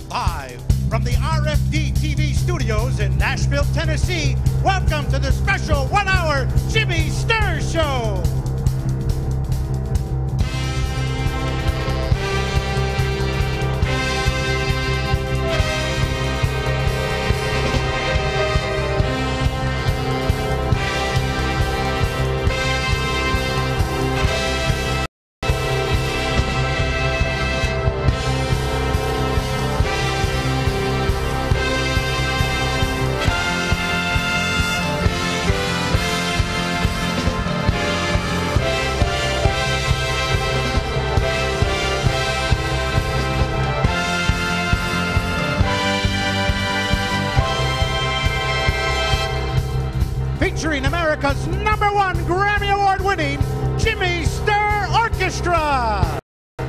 Live from the RFD TV studios in Nashville, Tennessee, welcome to the special 1-hour Jimmy Sturr Show. Featuring America's #1 Grammy Award-winning Jimmy Sturr Orchestra.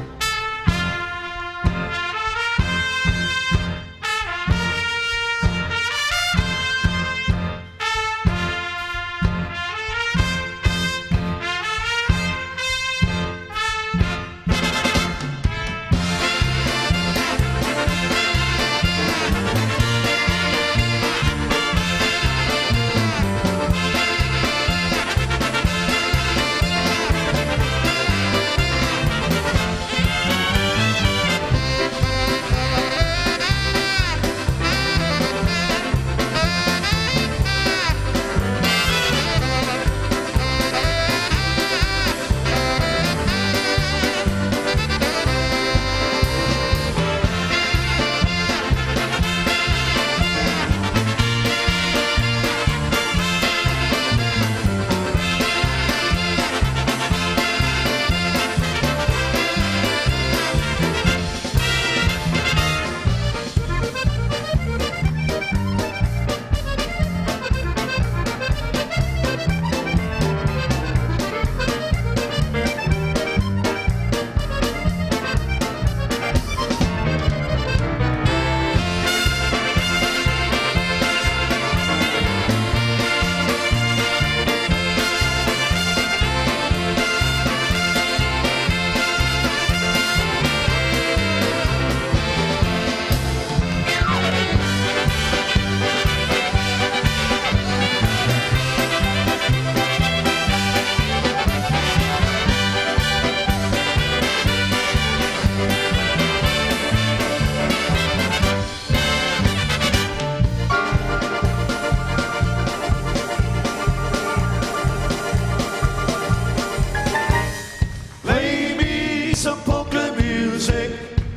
Some polka music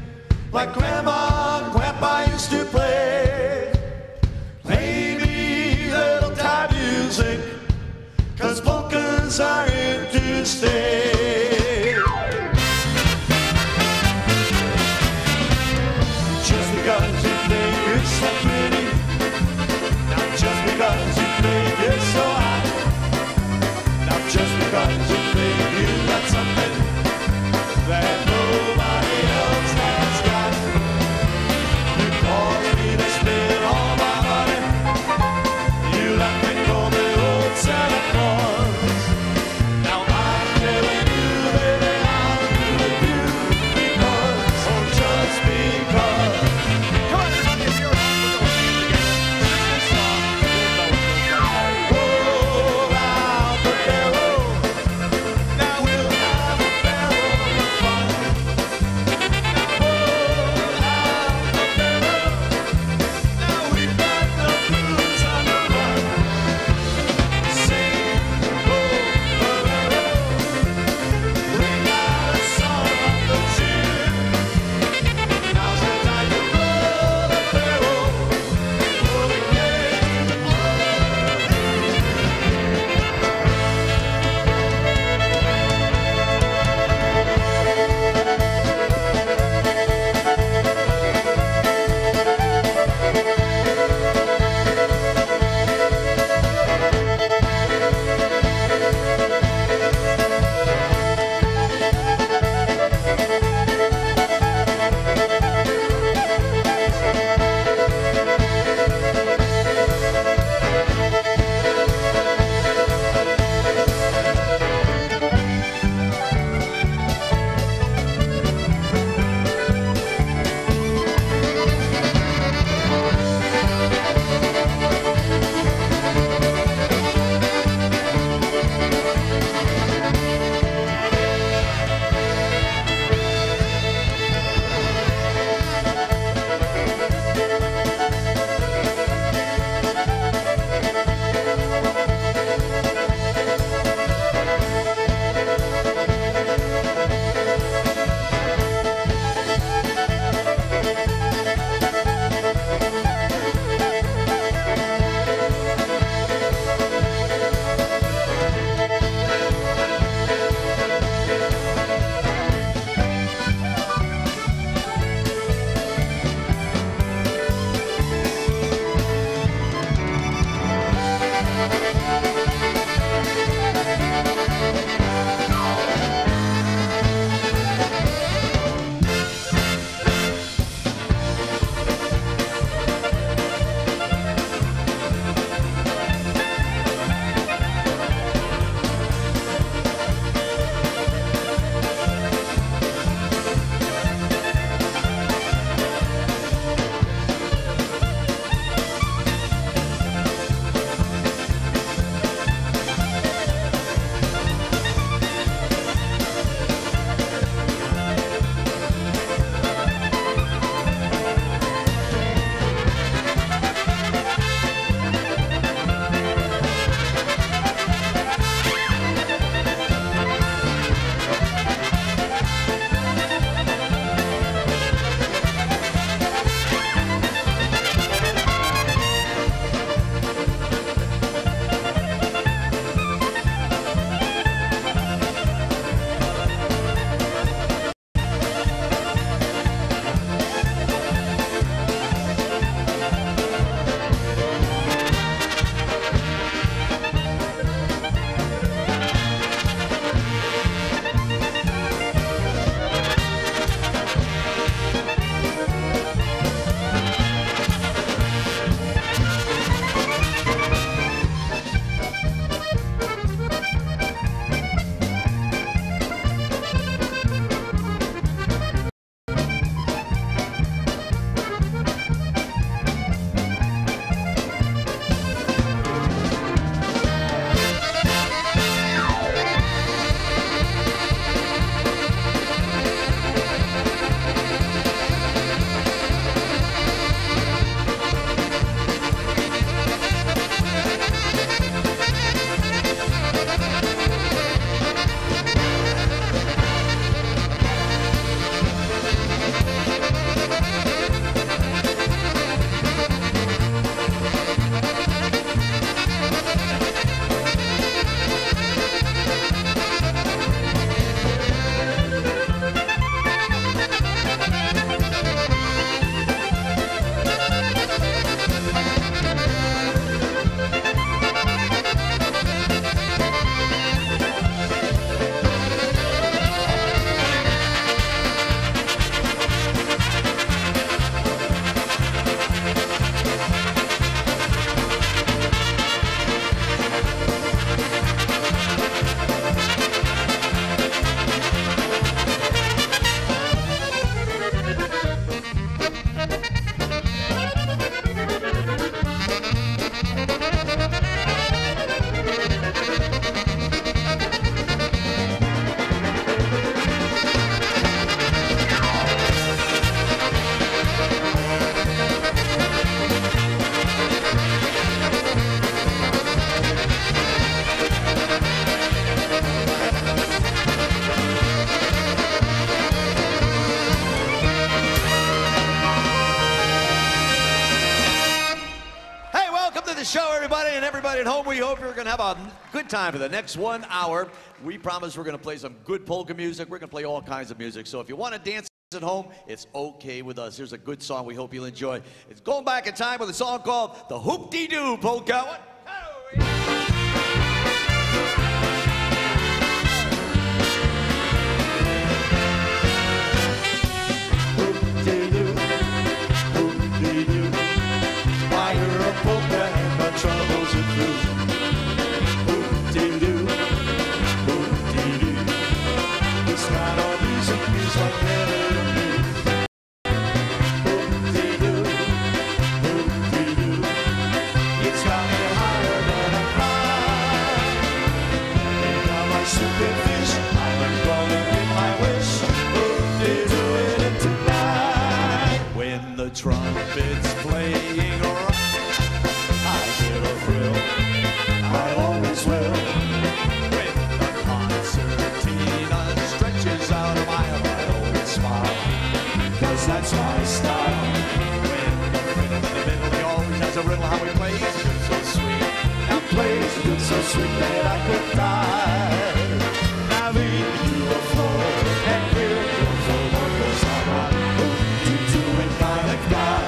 like Grandma and Grandpa used to play. Play me little Thai music, 'cause polkas are here to stay. Just because you think you're so pretty, not just because you think you're so hot, not just because you think you got something that nobody else has got. You caused me to spend all my money. You left me for the old Santa Claus. Now I'm never at home, we hope you're going to have a good time for the next 1 hour. We promise we're going to play some good polka music. We're going to play all kinds of music. So if you want to dance at home, it's okay with us. Here's a good song we hope you'll enjoy. It's going back in time with a song called the Hoop-Dee-Doo Polka. What? Troubles are through. Hoop-dee-doo, hoop-dee-doo. This kind of music is like never before. Hoop-dee-doo, hoop-dee-doo. It's got me higher than a cloud. And now my super fish, I'm gonna get my wish. Hoop-dee-doo it tonight. When the trumpet's playing around, I always will. When the concertina stretches out a mile, I always smile, 'cause that's my style. When the fiddle in the middle, he always has a riddle how he plays. It's so sweet. Now plays it so sweet that I could die. Now lead me to the floor and hear your full vocals. I'm a hoop-dee-doo kind of guy.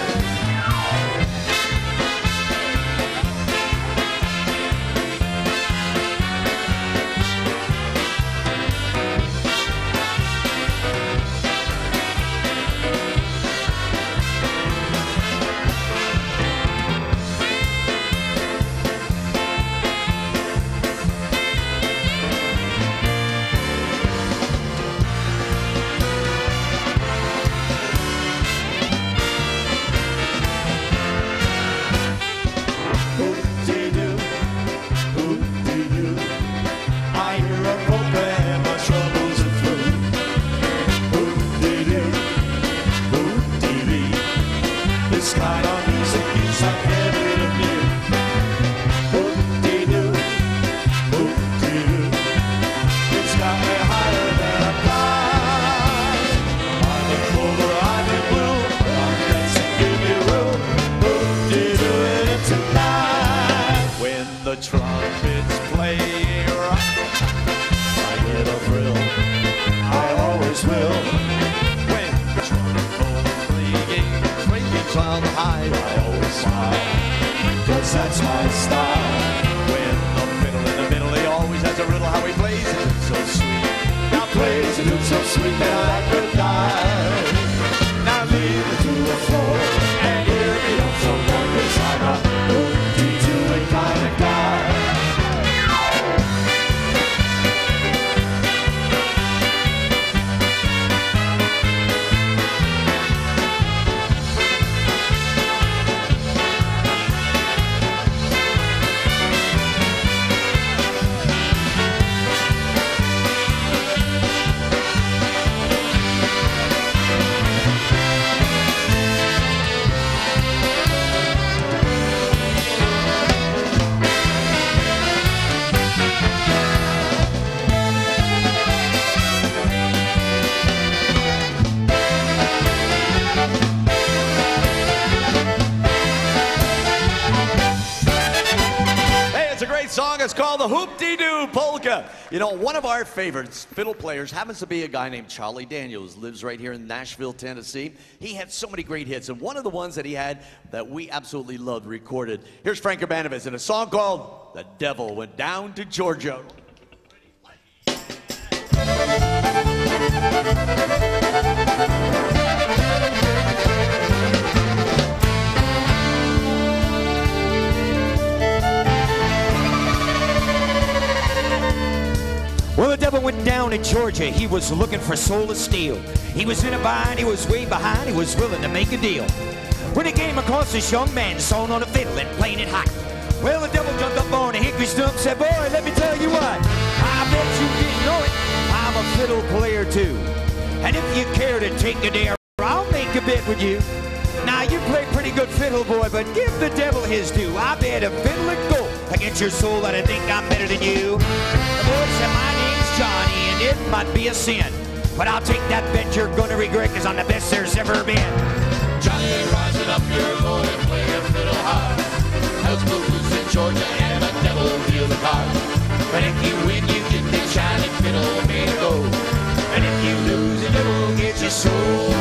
This kind of music is like heaven to me. Hoop-dee-doo, hoop-dee-doo. It's got me higher than a cloud. I'm in colder, I'm in blue, but I'm dancing, give me room. Hoop-dee-doo it tonight. When the trumpet's playing right, I get a thrill. I always will. When the trumpet's on high, I always smile, 'cause that's my style. When the fiddle in the middle, he always has a riddle how he plays it. It's so sweet. Now plays it, it's so sweet that I could die. Now leave it to the floor and hear me up so long, 'cause I'm a hoop-dee-doo kind of guy. Song is called the Hoop-Dee-Doo Polka. You know, one of our favorites fiddle players happens to be a guy named Charlie Daniels, lives right here in Nashville, Tennessee. He had so many great hits, and one of the ones that he had that we absolutely loved recorded. Here's Frank Urbanowitz in a song called The Devil Went Down to Georgia. Well, the devil went down to Georgia. He was looking for soul of steel. He was in a bind, he was way behind, he was willing to make a deal. When he came across this young man sewing on a fiddle and playing it hot. Well, the devil jumped up on a hickory stump and said, boy, let me tell you what, I bet you didn't know it, I'm a fiddle player too. And if you care to take a dare, I'll make a bet with you. Now, you play pretty good fiddle, boy, but give the devil his due. I bet a fiddle would go against your soul that I think I'm better than you. The boy said, my name's Johnny, and it might be a sin, but I'll take that bet you're gonna regret, cause I'm the best there's ever been. Johnny, rising up your boy, playing fiddle high. As blues Georgia, and the devil deals the card. And if you win, you get the shining fiddle made of gold. And if you lose, the devil gets your soul.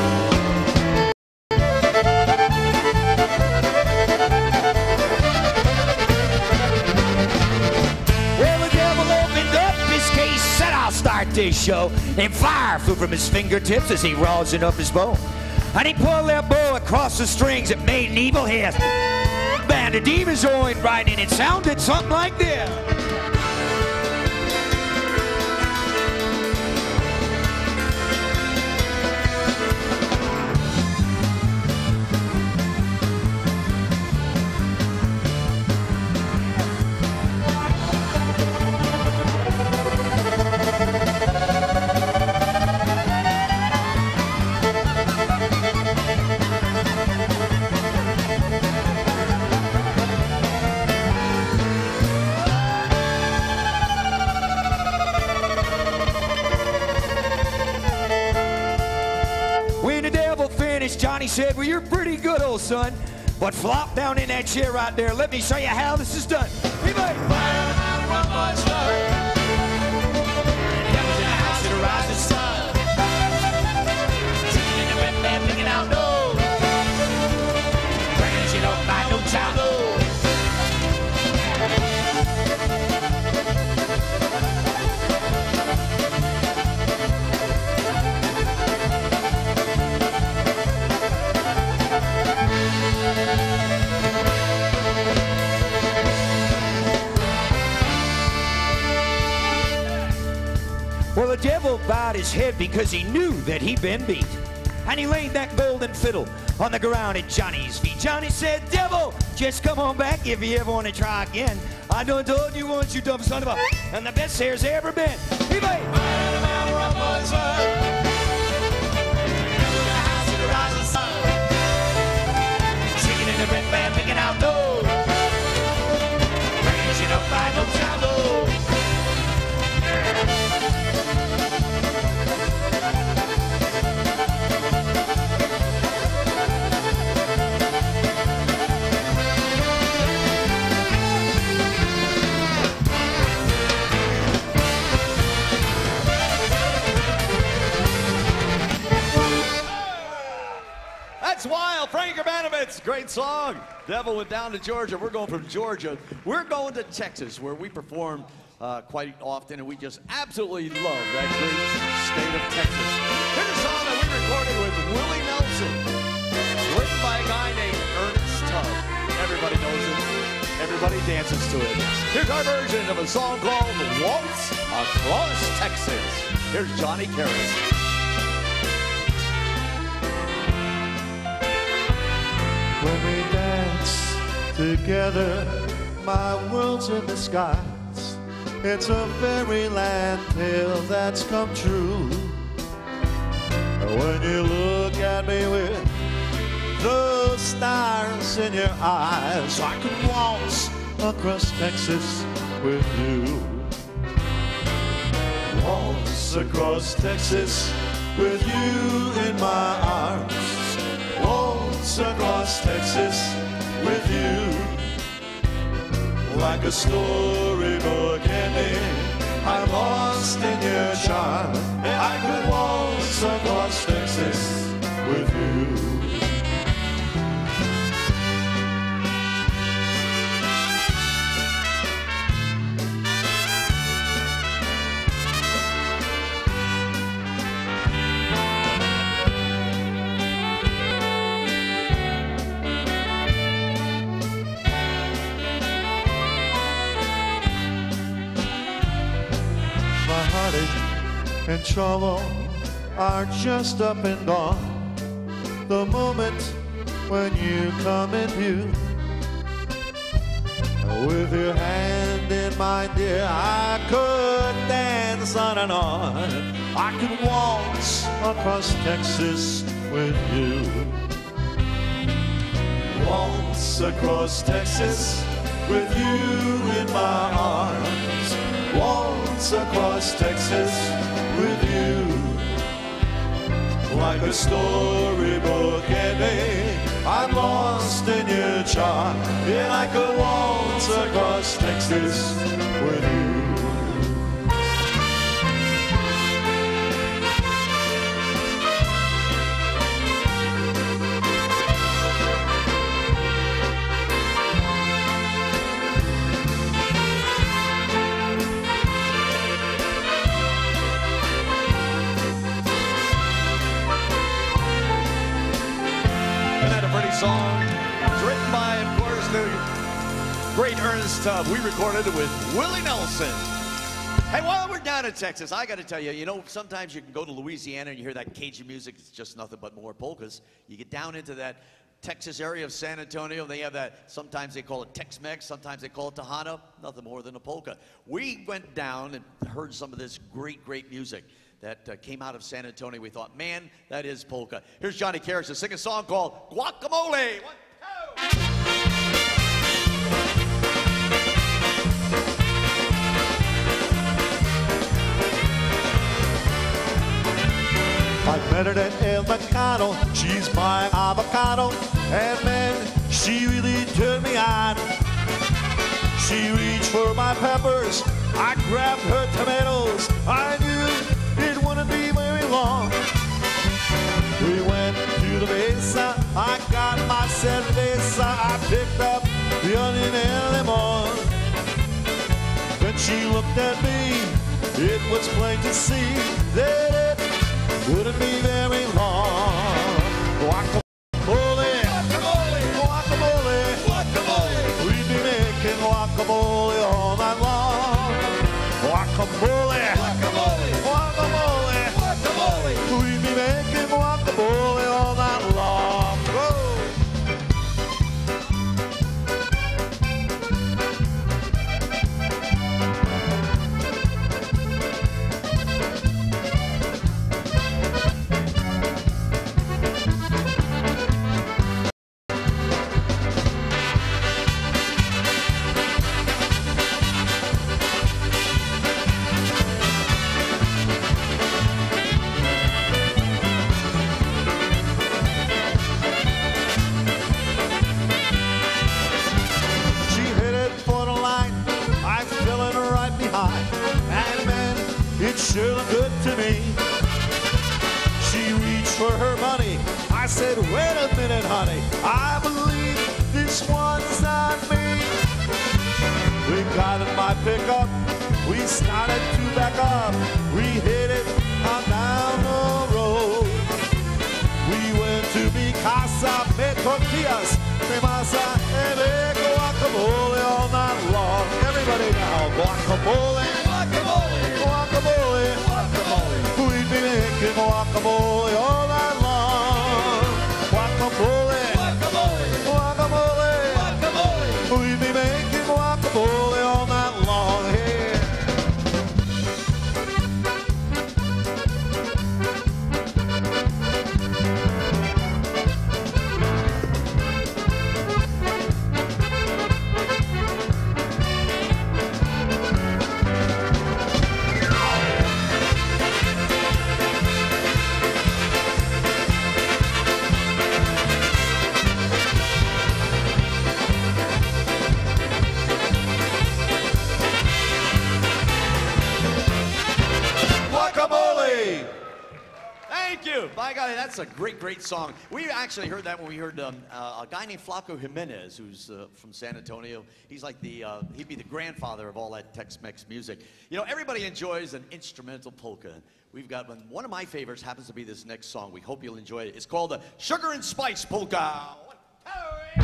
Said I'll start this show, and fire flew from his fingertips as he rosin up his bow. And he pulled that bow across the strings that made an evil hiss. Band of demons joined right in. It sounded something like this. Johnny said, well, you're pretty good, old son, but flop down in that chair right there. Let me show you how this is done. Anybody? Fire and run, boy, son. Devil's in the house of the rising sun. Chicken in the red man picking out dough. Burning shit up by no child, Well, the devil bowed his head because he knew that he'd been beat. And he laid that golden fiddle on the ground at Johnny's feet. Johnny said, devil, just come on back if you ever want to try again. I done told you once, you dumb son of a... And the best there's ever been. Anyway. Chicken in the red band picking out dough. Bringing shit up by no child, Wild, Frank Urbanowitz, great song. Devil went down to Georgia. We're going from Georgia. We're going to Texas, where we perform quite often, and we just absolutely love that great state of Texas. Here's a song that we recorded with Willie Nelson, written by a guy named Ernest Tubb. Everybody knows it. Everybody dances to it. Here's our version of a song called Waltz Across Texas. Here's Johnny Karras. When we dance together, my world's in the skies. It's a fairyland tale that's come true. When you look at me with those stars in your eyes, I could waltz across Texas with you. Waltz across Texas with you in my arms. Waltz across Texas with you. Like a storybook ending, I'm lost in your charm. I could waltz across Texas with you. And trouble are just up and gone. The moment when you come in view, with your hand in mine, dear, I could dance on and on. I could waltz across Texas with you. Waltz across Texas with you in my arms. Waltz across Texas with you. Like a storybook ending, I'm lost lost in your charm. Yeah, I could waltz across Texas with you. Song. It's written by, of course, the great Ernest Tubb. We recorded it with Willie Nelson. Hey, while we're down in Texas, I got to tell you, you know, sometimes you can go to Louisiana and you hear that Cajun music. It's just nothing but more polkas. You get down into that Texas area of San Antonio, they have that, sometimes they call it Tex-Mex, sometimes they call it Tejano, nothing more than a polka. We went down and heard some of this great, great music that came out of San Antonio. We thought, man, that is polka. Here's Johnny Carrish to sing a song called Guacamole. 1, 2. I met her at El Mercado, she's buying avocado, and man, she really turned me on. She reached for my peppers, I grabbed her tomatoes, I knew it wouldn't be very long. We went to the mesa, I got my cerveza, I picked up the onion and lemon. When she looked at me, it was plain to see that it wouldn't be very long. Guacamole, guacamole, guacamole, guacamole. We'd be making guacamole all night long. Guacamole, guacamole, guacamole, guacamole. We'd be making guacamole all night long. Whoa. Sure looked good to me. She reached for her money. I said, wait a minute, honey. I believe this one's not me. We got in my pickup. We started to back up. We hit it on down the road. We went to mi casa, made tortillas, de masa, and made guacamole all night long. Everybody now, guacamole. Guacamole, guacamole, guacamole. We'd be making guacamole all night long. Guacamole, guacamole, guacamole, guacamole. We'd be making guacamole all night long. Hey. By golly, that's a great, great song. We actually heard that when we heard a guy named Flaco Jimenez, who's from San Antonio. He's like he'd be the grandfather of all that Tex-Mex music. You know, everybody enjoys an instrumental polka. We've got one of my favorites happens to be this next song. We hope you'll enjoy it. It's called the Sugar and Spice Polka. 1,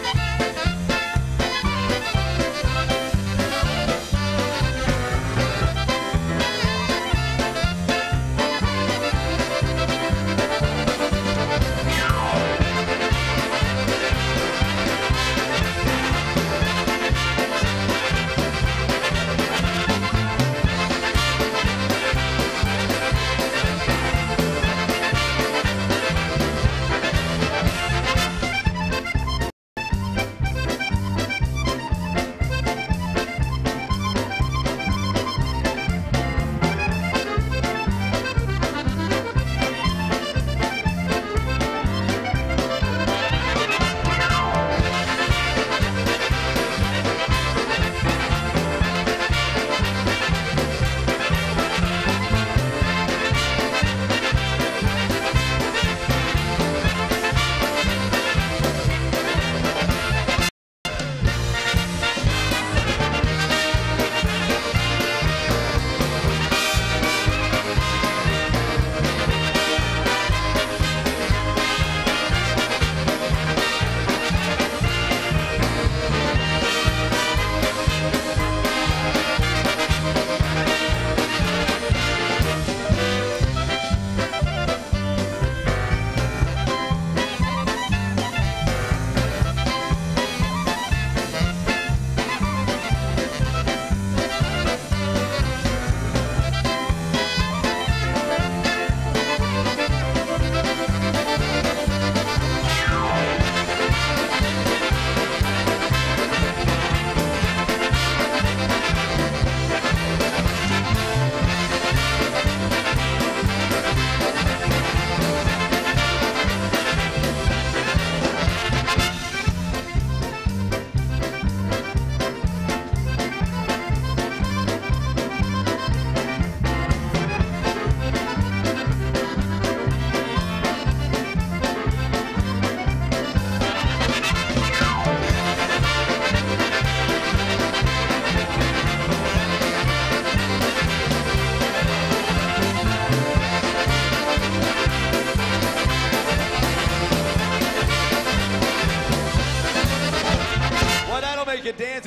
2.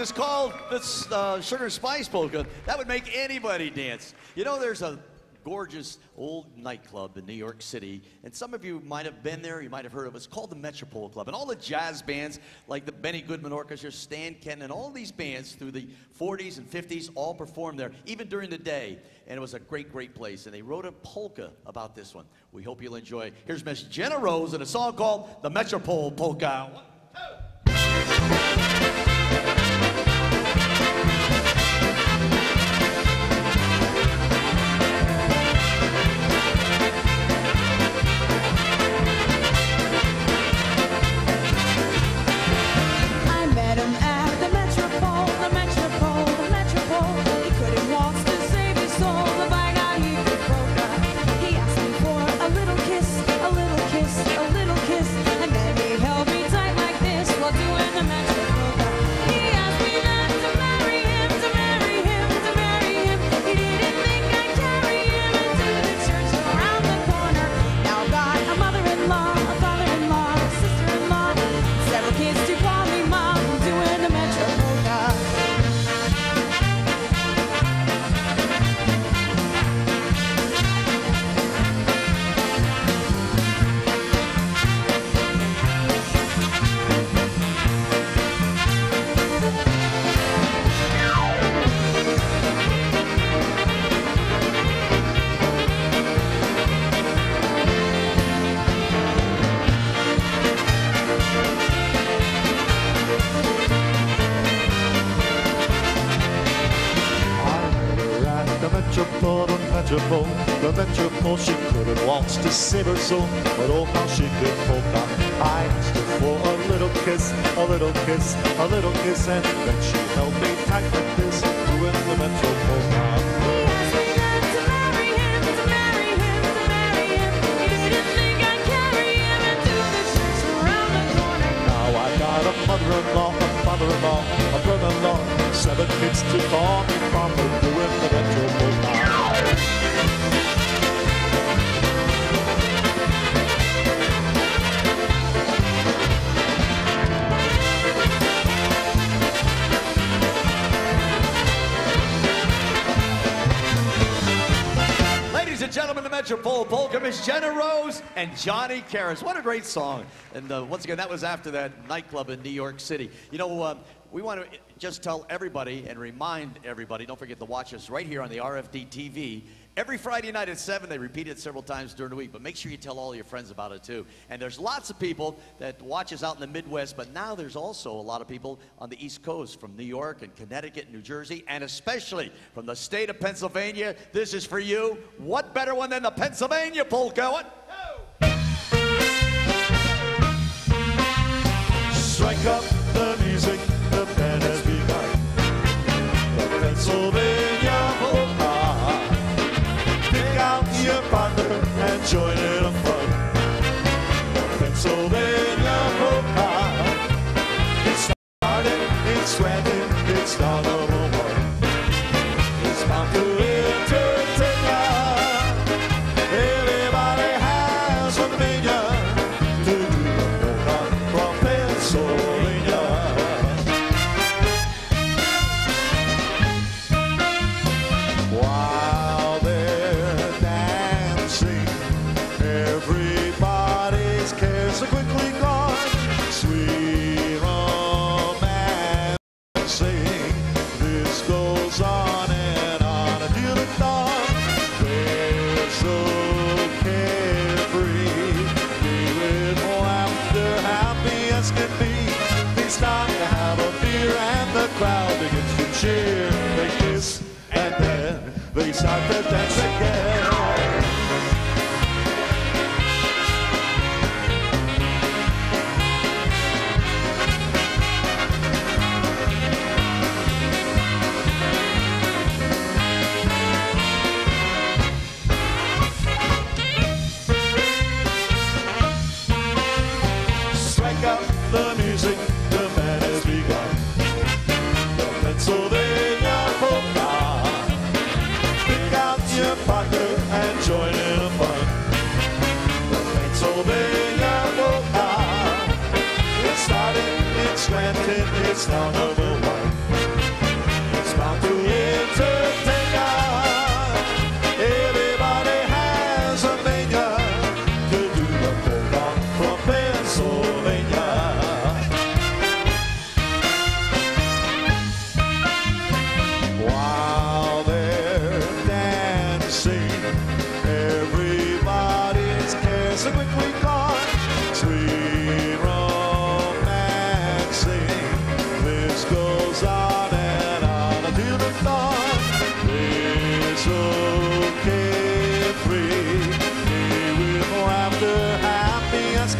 is called the Sugar Spice Polka. That would make anybody dance. You know, there's a gorgeous old nightclub in New York City, and some of you might have been there, you might have heard of it. It's called the Metropole Club, and all the jazz bands like the Benny Goodman Orchestra, Stan Kenton, and all these bands through the 40s and 50s all performed there, even during the day, and it was a great, great place, and they wrote a polka about this one. We hope you'll enjoy. Here's Miss Jenna Rose and a song called the Metropole Polka. 1, 2. The Metropole, she couldn't waltz to save her soul, but oh how she could polka. I asked her for a little kiss, a little kiss, a little kiss, and then she held me tight like this, doing the Metropole polka. He asked me then to marry him, to marry him, to marry him. He didn't think I'd carry him into the church around the corner. Now I got a mother-in-law, a father-in-law, a brother-in-law, 7 kids to call me papa, doing the Metropole polka. Gentlemen, the Metropole Polka, Miss Jenna Rose and Johnny Karas. What a great song. And once again, that was after that nightclub in New York City. You know, we want to just tell everybody and remind everybody, don't forget to watch us right here on the RFD TV. Every Friday night at 7, they repeat it several times during the week, but make sure you tell all your friends about it too. And there's lots of people that watch us out in the Midwest, but now there's also a lot of people on the East Coast from New York and Connecticut, New Jersey, and especially from the state of Pennsylvania. This is for you. What better one than the Pennsylvania Polka? 1, 2. Strike up the music, the band has begun. The Pennsylvania polka. Pick out your partner and join in a fun. The Pennsylvania polka. It started, it's Scranton, it's now number 1. It's bound to entertain ya. Everybody has a mania to do the polka from Pennsylvania. While they're dancing, everybody's cares are quickly gone. Sweet romancing, this goes on and on until the dawn. They're so carefree, free with laughter, happy as can be. They start to have a beer and the crowd begins to cheer. They kiss and then they start to dance again. Strike up the music, the band has begun. The Pennsylvania polka. Pick out your partner and join in a fun. The Pennsylvania polka. It started in Scranton, it's now number 1.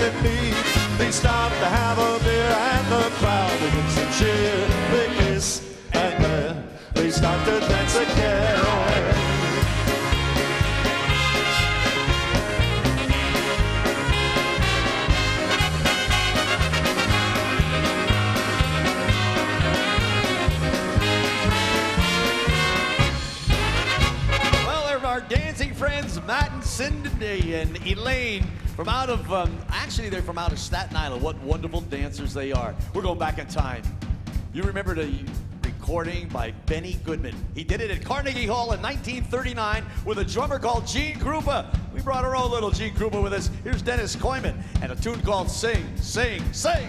in need. They stop to have a beer and the crowd begins to cheer. They kiss and then they start to dance again. Our dancing friends Matt and Cindy and Elaine from out of, actually they're from out of Staten Island. What wonderful dancers they are. We're going back in time. You remember the recording by Benny Goodman. He did it at Carnegie Hall in 1939 with a drummer called Gene Krupa. We brought our own little Gene Krupa with us. Here's Dennis Koyman and a tune called Sing, Sing, Sing.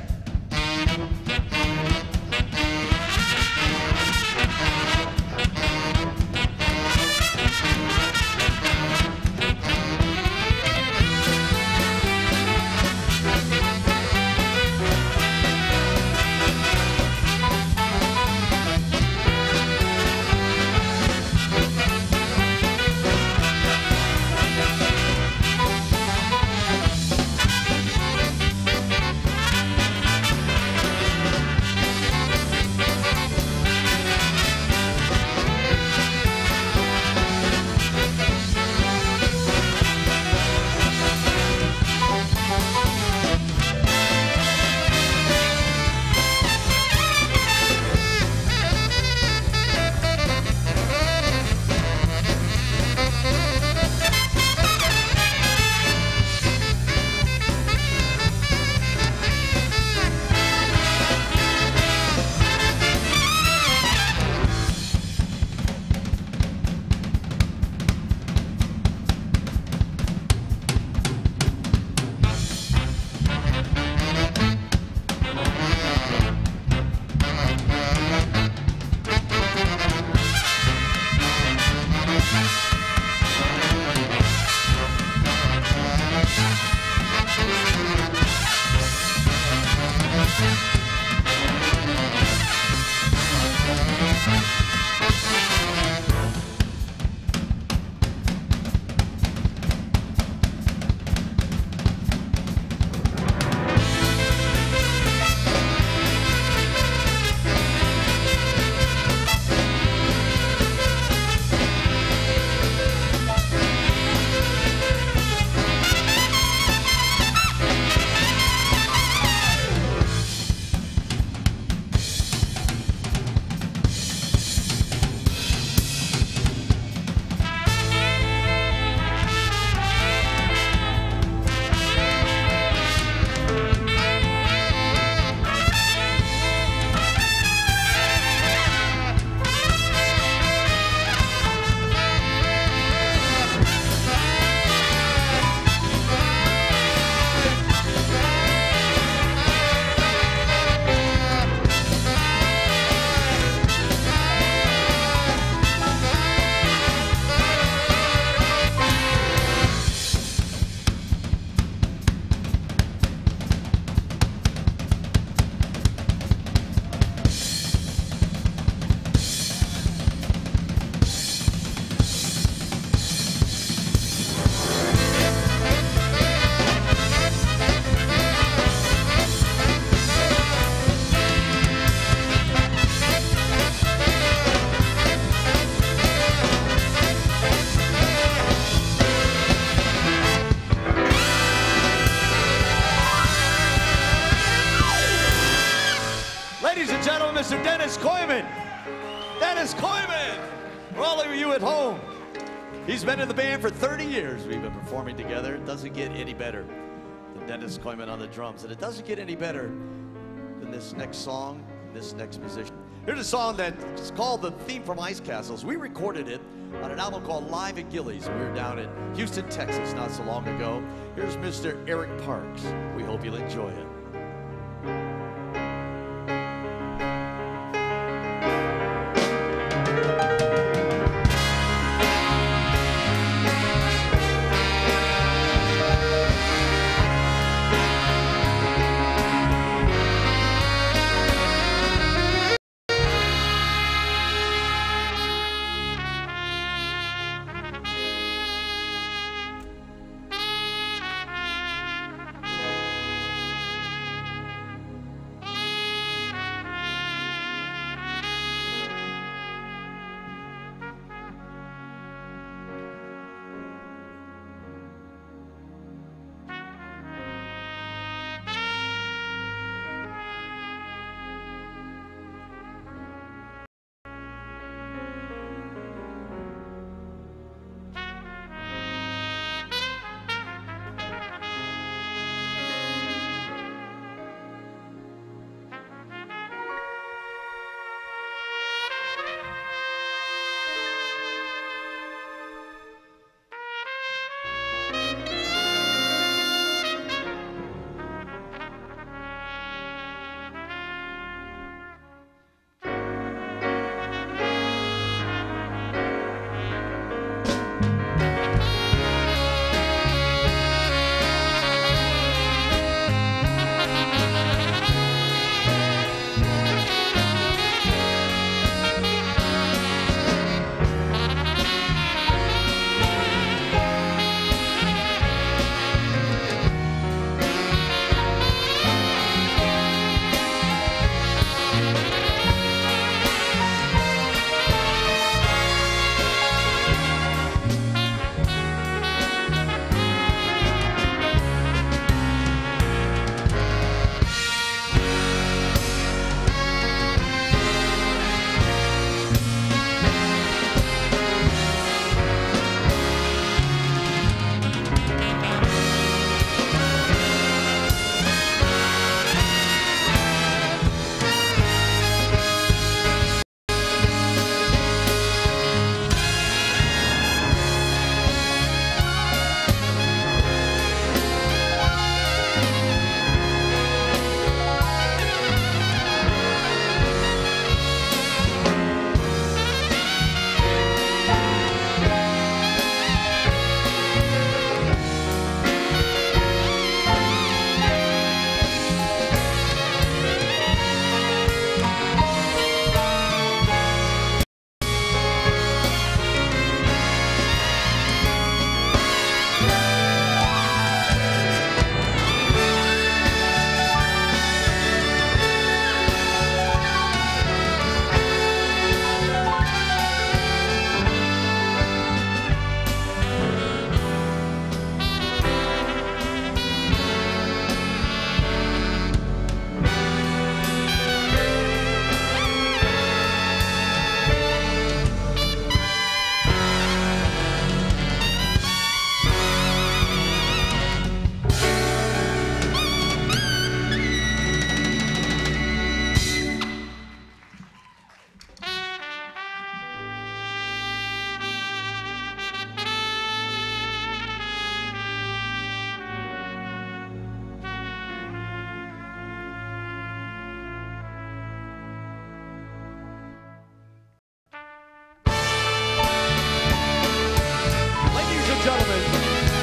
Mr. Dennis Koyman. Dennis Koyman, for all of you at home. He's been in the band for 30 years. We've been performing together. It doesn't get any better than Dennis Koyman on the drums. And it doesn't get any better than this next song, this next musician. Here's a song that's called the theme from Ice Castles. We recorded it on an album called Live at Gillies. We were down in Houston, Texas not so long ago. Here's Mr. Eric Parks. We hope you'll enjoy it.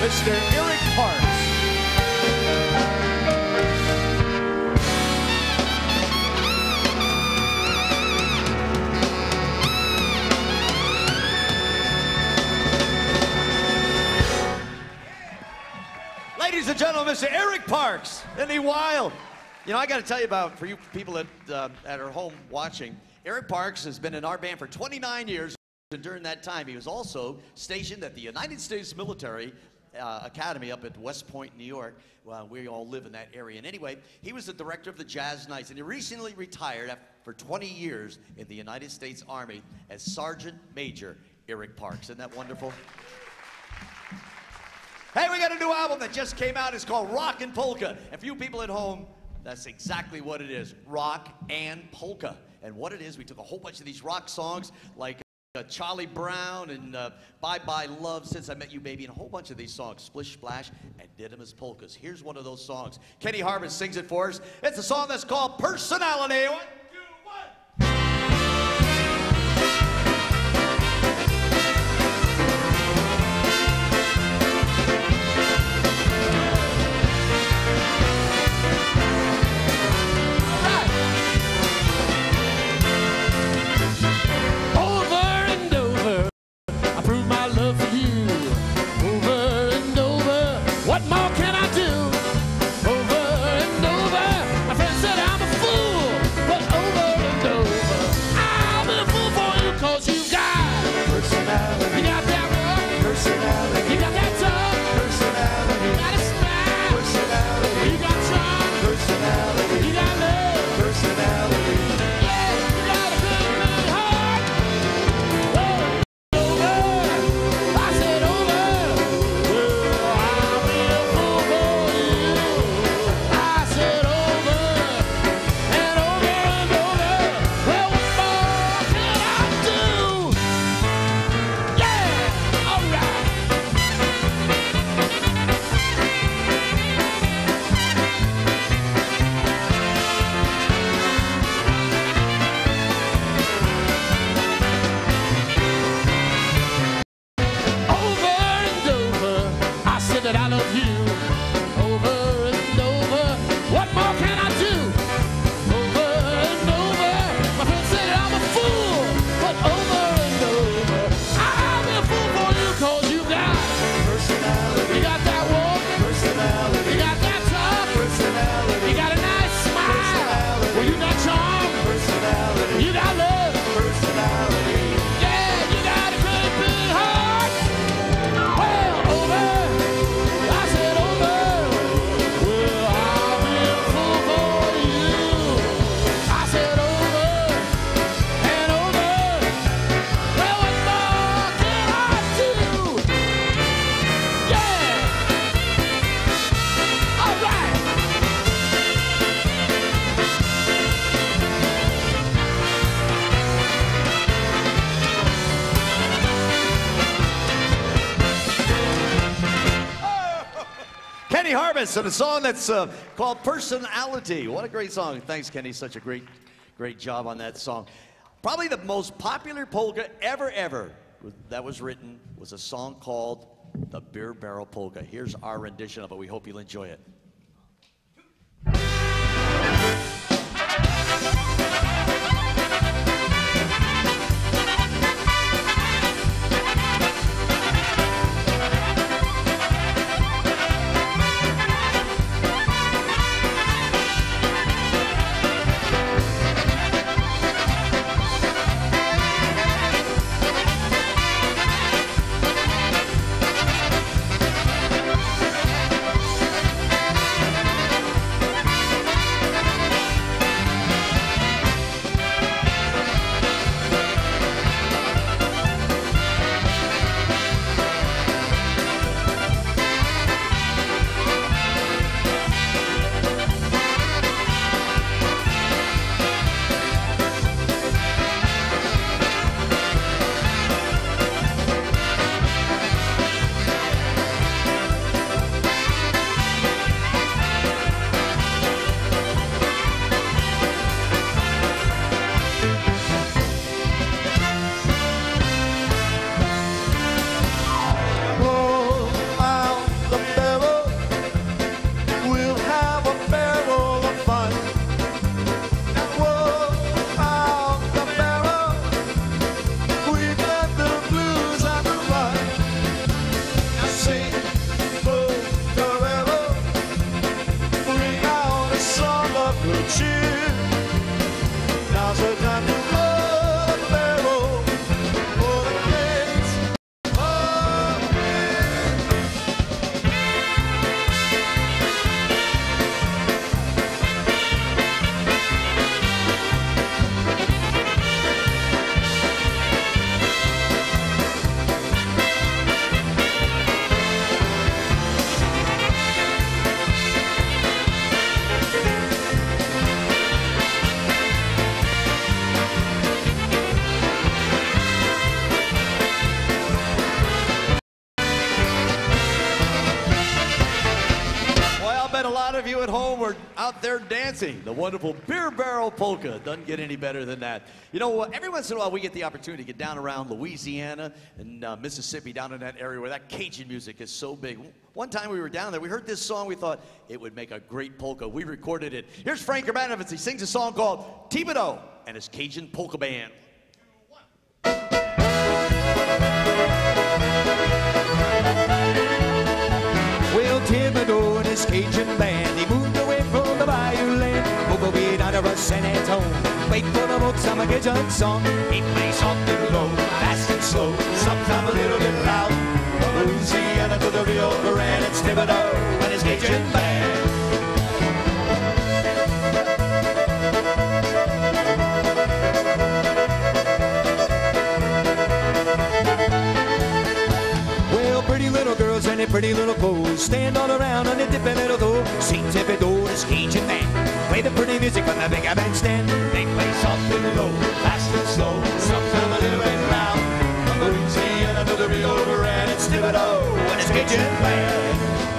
Mr. Eric Parks. Ladies and gentlemen, Mr. Eric Parks. Isn't he wild? You know, I got to tell you about, for you people that are home watching, Eric Parks has been in our band for 29 years. And during that time, he was also stationed at the United States Military Academy up at West Point, New York. We all live in that area. And anyway, he was the director of the Jazz Knights, and he recently retired for 20 years in the United States Army as Sergeant Major Eric Parks. Isn't that wonderful? Hey, we got a new album that just came out. It's called Rock and Polka. And for you people at home, that's exactly what it is, rock and polka. And what it is, we took a whole bunch of these rock songs like Charlie Brown and Bye Bye Love, Since I Met You Baby, and a whole bunch of these songs, Splish Splash, and did them as polkas. Here's one of those songs. Kenny Harbin sings it for us. It's a song that's called Personality. 1, 2, 1. Kenny Harbis and a song that's called Personality. What a great song. Thanks, Kenny. Such a great job on that song. Probably the most popular polka ever that was written was a song called The Beer Barrel Polka. Here's our rendition of it. We hope you'll enjoy it. to cheer. Now's the time to load up the barrel for the kids of here. A lot of you at home were out there dancing. The wonderful Beer Barrel Polka. Doesn't get any better than that. You know, every once in a while we get the opportunity to get down around Louisiana and Mississippi, down in that area where that Cajun music is so big. One time we were down there, we heard this song, we thought it would make a great polka. We recorded it. Here's Frank Urbanowitz. He sings a song called Thibodeau and his Cajun Polka Band. Well, Thibodeau and his Cajun band, he moved away from the bayou land, over way down to San Antonio. Wait for the boat, some Cajun song. He plays soft and low, fast and slow, sometimes a little bit loud. From Louisiana to the Rio Grande, it's Thibodeau and his Cajun band. Pretty little girls and their pretty little clothes stand all around on their dipping little toe. See Thibodeau, this Cajun band, play the pretty music from the big bandstand. They play soft and low, fast and slow, sometimes a little bit loud. From Louisiana to the Rio Grande, it's Thibodeau and his Cajun band.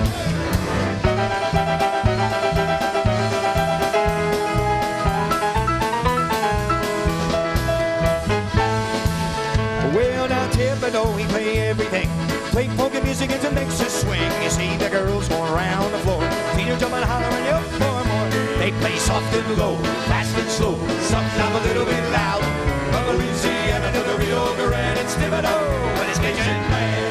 Well, now Thibodeau, he play everything. Play polka music and to makes us swing. You see the girls going around the floor, feet are jumping, hollering, up for more. They play soft and low, fast and slow, sometimes a little bit loud. From Louisiana to the Rio Grande, it's Thibodeau and his Cajun band.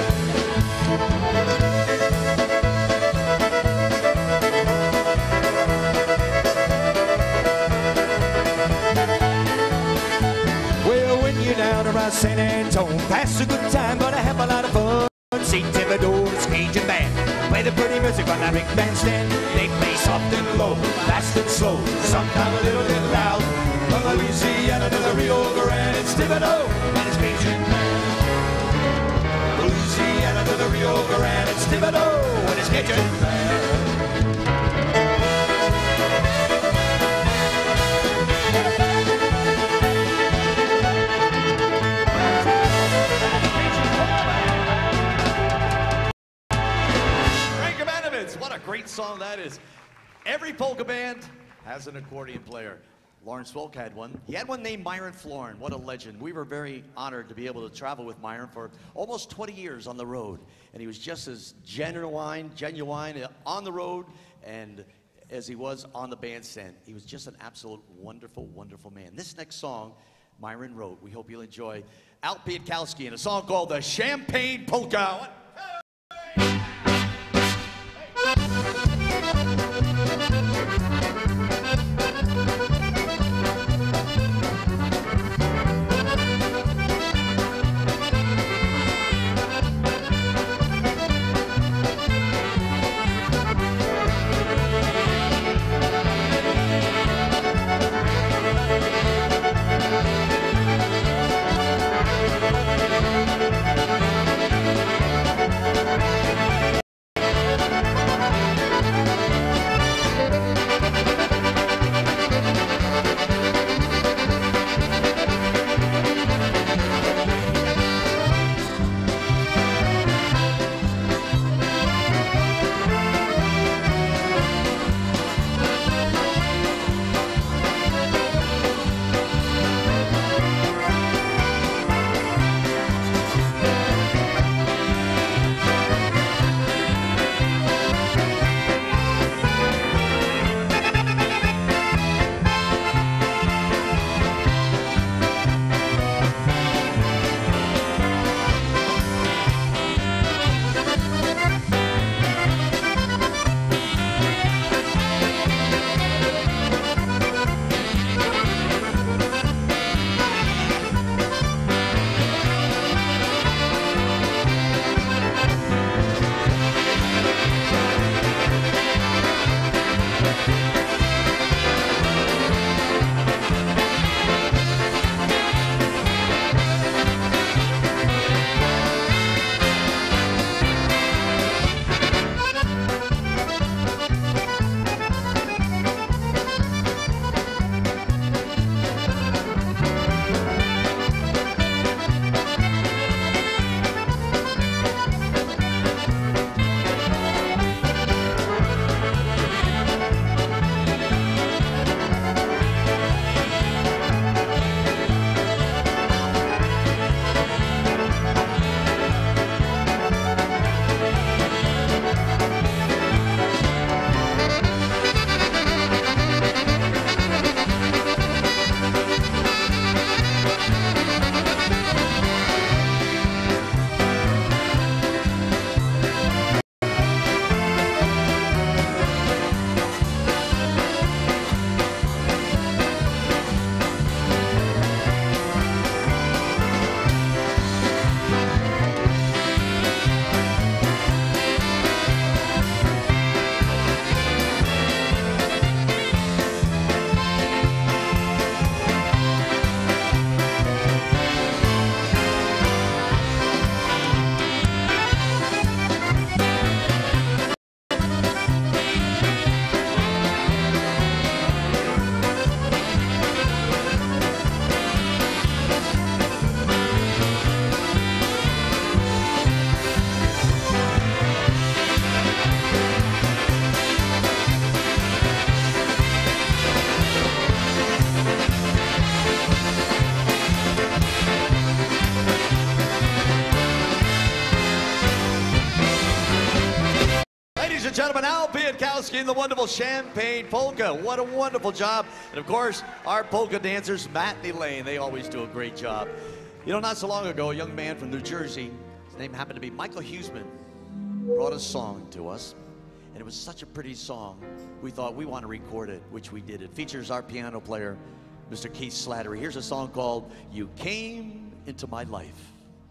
Well, when you're down around San Antonio, pass a good time, gonna have a lot of fun. See Thibodeau's Cajun band, play the pretty music on that big bandstand. They play soft and low, fast and slow, sometimes a little bit loud. From Louisiana to the Rio Grande, it's Thibodeau and his Cajun band. Louisiana to the Rio Grande, it's Thibodeau and his Cajun band. What a great song that is. Every polka band has an accordion player. Lawrence Welk had one. He had one named Myron Florin. What a legend. We were very honored to be able to travel with Myron for almost 20 years on the road. And he was just as genuine on the road and as he was on the bandstand. He was just an absolute wonderful, wonderful man. This next song, Myron wrote. We hope you'll enjoy Al Pietkowski and a song called The Champagne Polka. Jankowski and the wonderful Champagne Polka. What a wonderful job. And of course, our polka dancers, Matt and Elaine, they always do a great job. You know, not so long ago, a young man from New Jersey, his name happened to be Michael Huseman, brought a song to us. And it was such a pretty song, we thought we want to record it, which we did. It features our piano player, Mr. Keith Slattery. Here's a song called You Came Into My Life.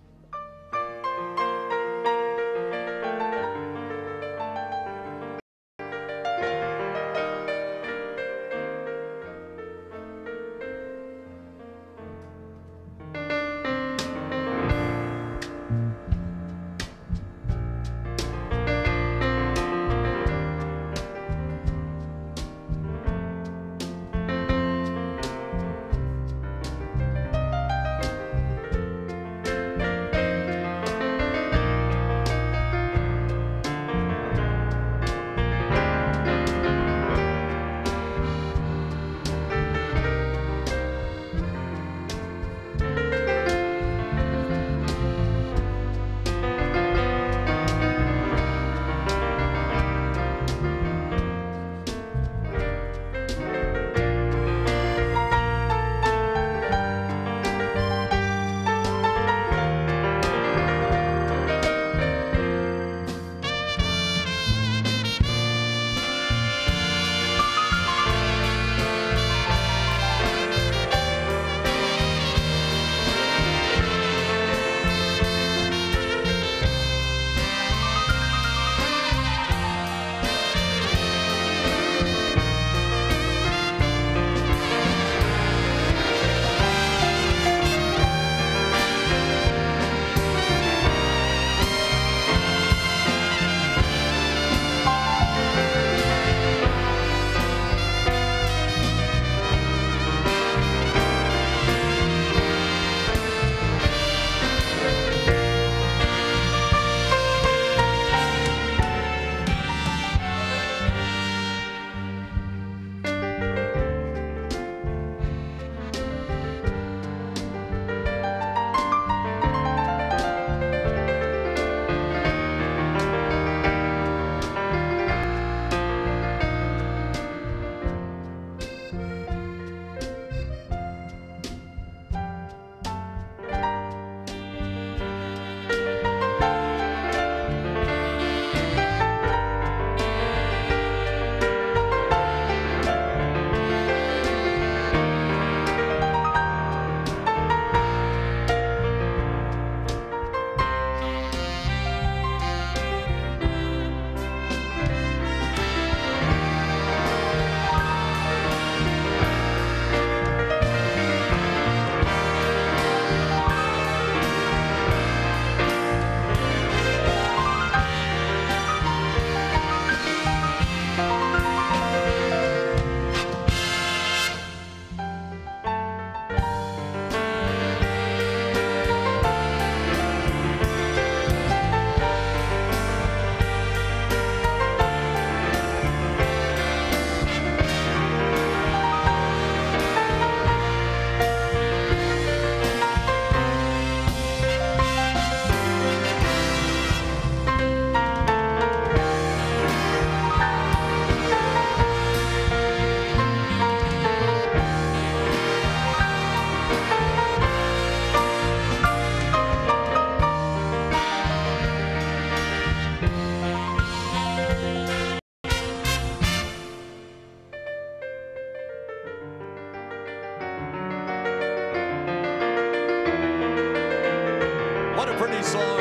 Pretty song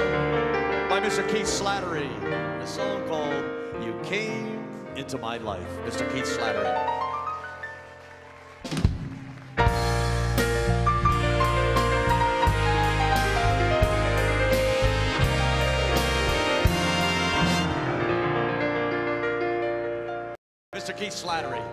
by Mr. Keith Slattery. A song called You Came Into My Life. Mr. Keith Slattery. Mr. Keith Slattery.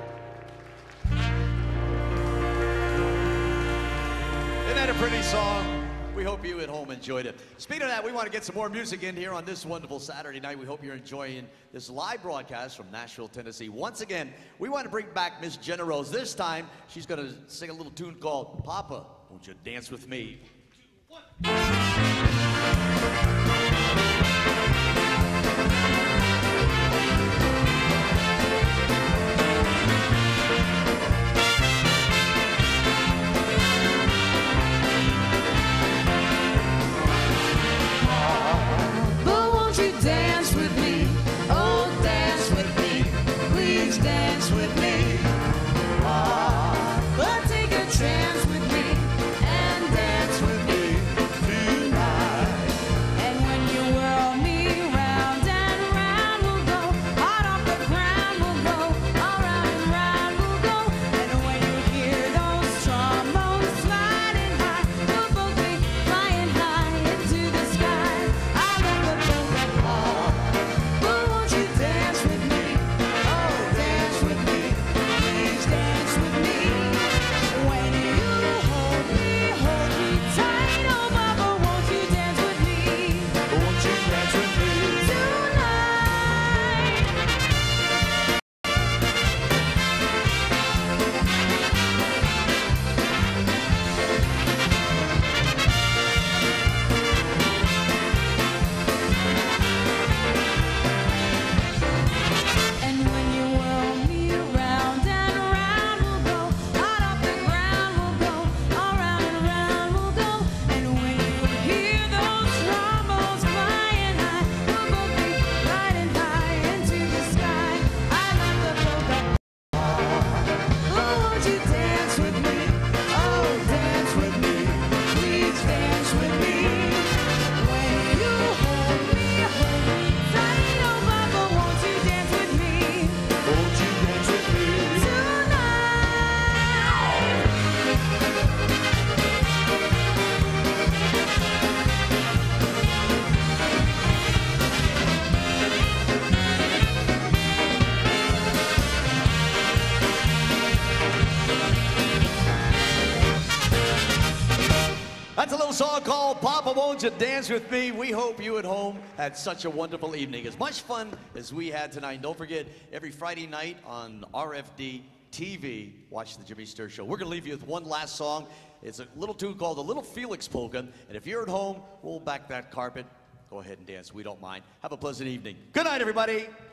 Isn't that a pretty song? We hope you at home enjoyed it. Speaking of that, we want to get some more music in here on this wonderful Saturday night. We hope you're enjoying this live broadcast from Nashville, Tennessee. Once again, we want to bring back Miss Jenna Rose. This time, she's going to sing a little tune called Papa, Won't You Dance With Me? 2, 1. dance with me. But take a chance with me and dance with me. Tonight. And when you whirl me round and round, we'll go hard off the ground. We'll go all round and round. We'll go. And when you hear those trombones sliding high, we'll both be flying high into the sky. I love the polka ball. But won't you dance with me? Oh, dance with me. Please dance with me. When you hold me tight. Oh, Mama, won't you dance with me? Won't you dance with me? And when you whirl me round and round, we'll go hard off the ground. We'll go all round and round. We'll go. And when you hear those trombones flying high, we'll both be riding high into the sky. I love the polka. Oh, won't you dance with me? Oh, dance with me. Please dance with me. When you hold me tight, oh, Papa, won't you dance with me? Won't you dance with me? That's a little song called Papa Won't You Dance With Me. We hope you at home had such a wonderful evening. As much fun as we had tonight. Don't forget, every Friday night on RFD TV, watch the Jimmy Sturr Show. We're going to leave you with one last song. It's a little tune called The Little Felix Polka. And if you're at home, roll back that carpet. Go ahead and dance. We don't mind. Have a pleasant evening. Good night, everybody.